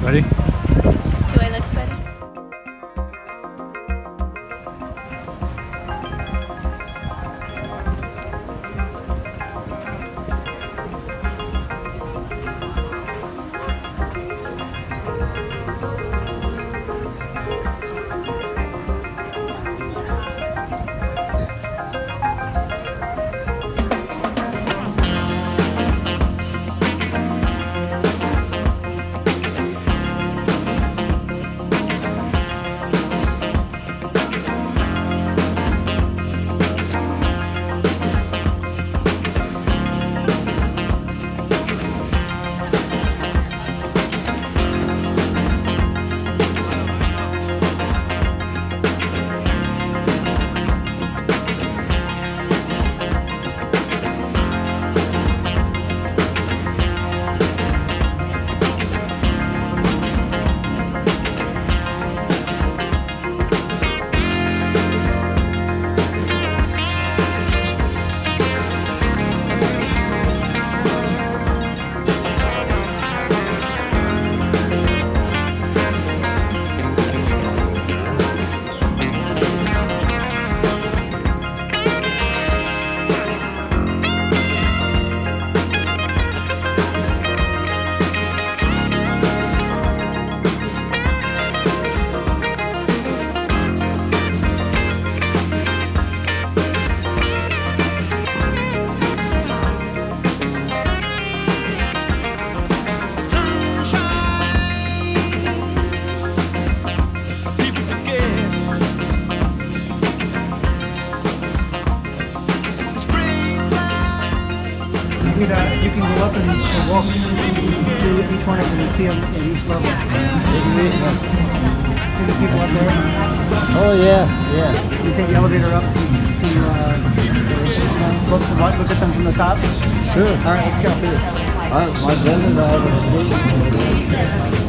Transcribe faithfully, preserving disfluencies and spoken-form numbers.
Ready? Do I look sweaty? You can, uh, you can go up and, and walk through each one of them and see them at each level. See the people up there? Oh yeah, yeah. You take the elevator up to, to uh, look, look at them from the top? Sure. Alright, let's go. Uh, my brother and I have a